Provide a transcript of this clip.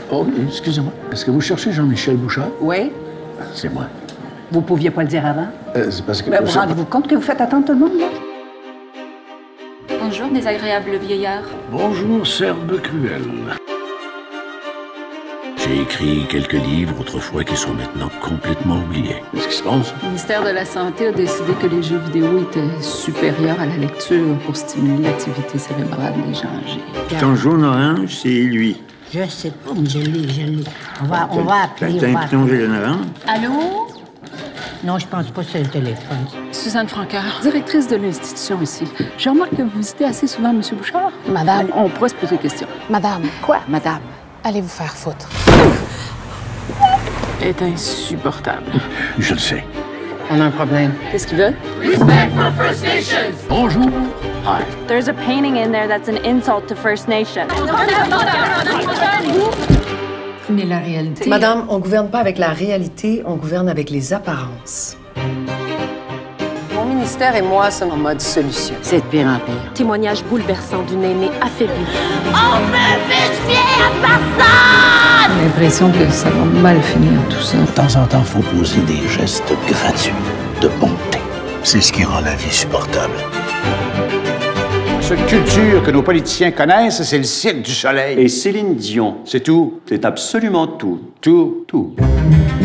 Oh, excusez-moi. Est-ce que vous cherchez Jean-Michel Bouchard? Oui. C'est moi. Vous pouviez pas le dire avant? C'est parce que... Ben, vous rendez-vous compte que vous faites attendre tout le monde, là? Bonjour, désagréable vieillard. Bonjour, Serbe Cruel. J'ai écrit quelques livres autrefois qui sont maintenant complètement oubliés. Qu'est-ce qui se passe? Le ministère de la Santé a décidé que les jeux vidéo étaient supérieurs à la lecture pour stimuler l'activité cérébrale des gens âgés. Ton jaune orange, c'est lui. Je sais pas, mais je l'ai. On va appeler. T'as un piton jaune orange? Allô? Non, je pense pas que c'est le téléphone. Suzanne Francaire, directrice de l'institution ici. Je remarque que vous visitez assez souvent M. Bouchard. Madame. On pourrait se poser des questions. Madame. Quoi, madame? Allez vous faire foutre. Elle est insupportable. Je le sais. On a un problème. Qu'est-ce qu'il veut? Bonjour. Hi. There's a painting in there that's an insult to First Nation. Mais la réalité... Madame, on gouverne pas avec la réalité, on gouverne avec les apparences. Mon ministère et moi sommes en mode solution. C'est de pire en pire. Témoignage bouleversant d'une aînée affaiblie. J'ai l'impression que ça va mal finir, tout ça. De temps en temps, il faut poser des gestes gratuits de bonté. C'est ce qui rend la vie supportable. La seule culture que nos politiciens connaissent, c'est le Cirque du Soleil. Et Céline Dion. C'est tout. C'est absolument tout. Tout.